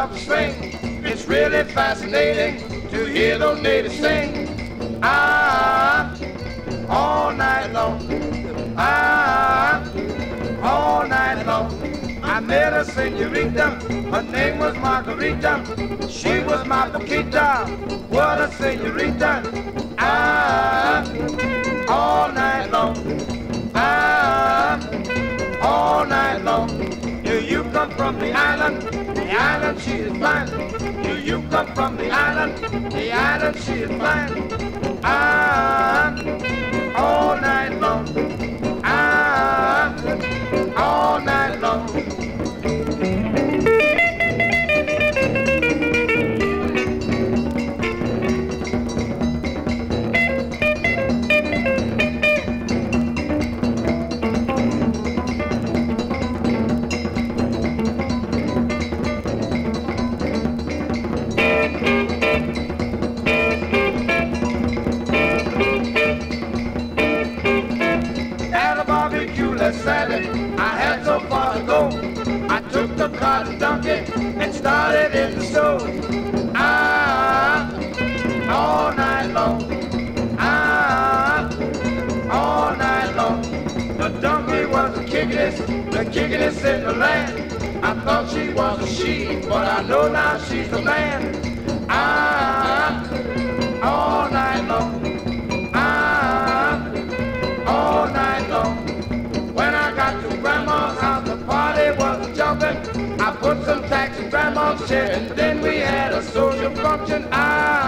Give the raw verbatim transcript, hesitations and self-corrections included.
of a swing. It's really fascinating to hear those natives sing. Ah, all night long. Ah, all night long. I met a senorita, her name was Margarita. She was my Paquita, what a senorita. Ah, all night long. Ah, all night long. Do you come from the island? The island she is fine. Do you come from the island? The island she is fine. Ah, all night long. Ah, all night long. Saturday, I had so far to go. I took the car to donkey and started in the stove. Ah, all night long. Ah, all night long. The donkey was the kickin'est, the kickin'est in the land. I thought she was a she, but I know now she's a man. Ah, all night long. Ah, all night long. When I got to Grandma's house, the party was jumping. I put some tacks in Grandma's chair, and then we had a social function. I